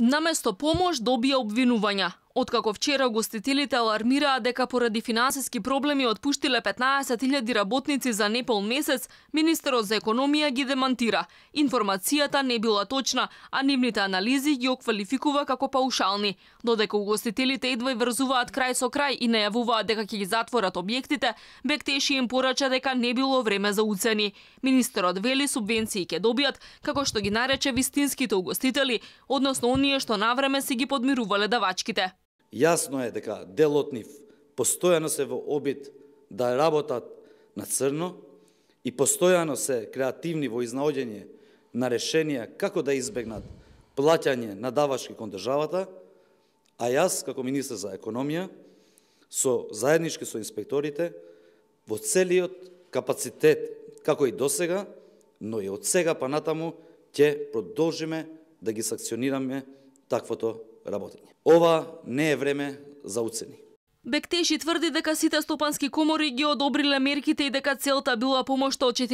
Наместо помош добија обвинувања. Откако вчера гостителите алармираа дека поради финансиски проблеми отпуштиле 15.000 работници за непол месец, министерот за економија ги демантира. Информацијата не била точна, а нивните анализи ги оквалификува како паушални. Додека угостителите едва врзуваат крај со крај и најавуваат дека ќе ги затворат објектите, Бектеши им порача дека не било време за уцени. Министерот вели субвенции ќе добијат, како што ги нарече вистинските угостители, односно оние што навреме си ги подмирувале давачките. Јасно е дека дел од нив постојано се во обид да работат на црно и постојано се креативни во изнаоѓање на решенија како да избегнат плаќање на давачки кон државата, а јас како министер за економија заеднички со инспекторите во целиот капацитет како и досега, но и од сега па натаму ќе продолжиме да ги санкционираме таквото работење. Ова не е време за уцени. Бектеши тврди дека сите стопански комори ги одобриле мерките и дека целта била помошта од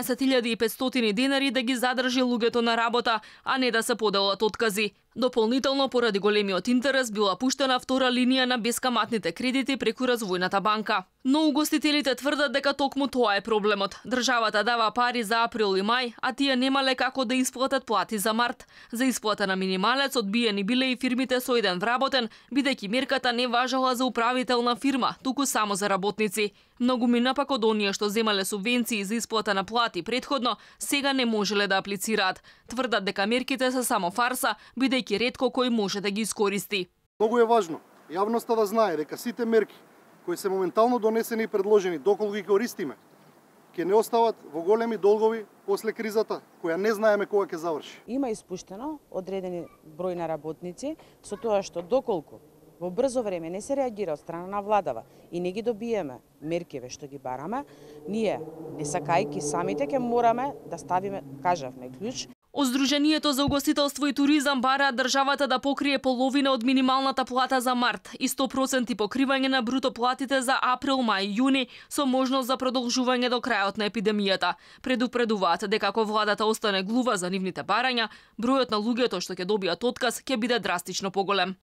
14.500 денари да ги задржи луѓето на работа, а не да се поделат откази. Дополнително, поради големиот интерес, била пуштена втора линија на бескаматните кредити преку Развојната банка. Но угостителите тврдат дека токму тоа е проблемот. Државата дава пари за април и мај, а тие немале како да исплатат плати за март. За исплата на минималец одбиени биле и фирмите со еден вработен, бидејќи мерката не важала за управителна фирма, туку само за работници. Многу мина пак од оние што земале субвенции за исплата на плати предходно, сега не можеле да аплицираат. Тврдат дека мерките се само фарса, бидејќи ретко кој може да ги искористи. Многу е важно јавноста да знае дека сите мерки кои се моментално донесени и предложени, доколку ги користиме, ќе не остават во големи долгови после кризата, која не знаеме кога ќе заврши. Има испуштено одредени број на работници со тоа што доколку во брзо време не се реагира од страна на владава и не ги добиеме меркиве што ги бараме, ние, не сакајки самите, ќе мораме да ставиме, кажавме, клjuč. Од Сдруженијето за угостителство и туризам бараат државата да покрие половина од минималната плата за март и 100% покривање на бруто платите за април, мај и јуни со можност за продолжување до крајот на епидемијата. Предупредуваат дека ако владата остане глува за нивните барања, бројот на луѓето што ќе добијат отказ ќе биде драстично поголем.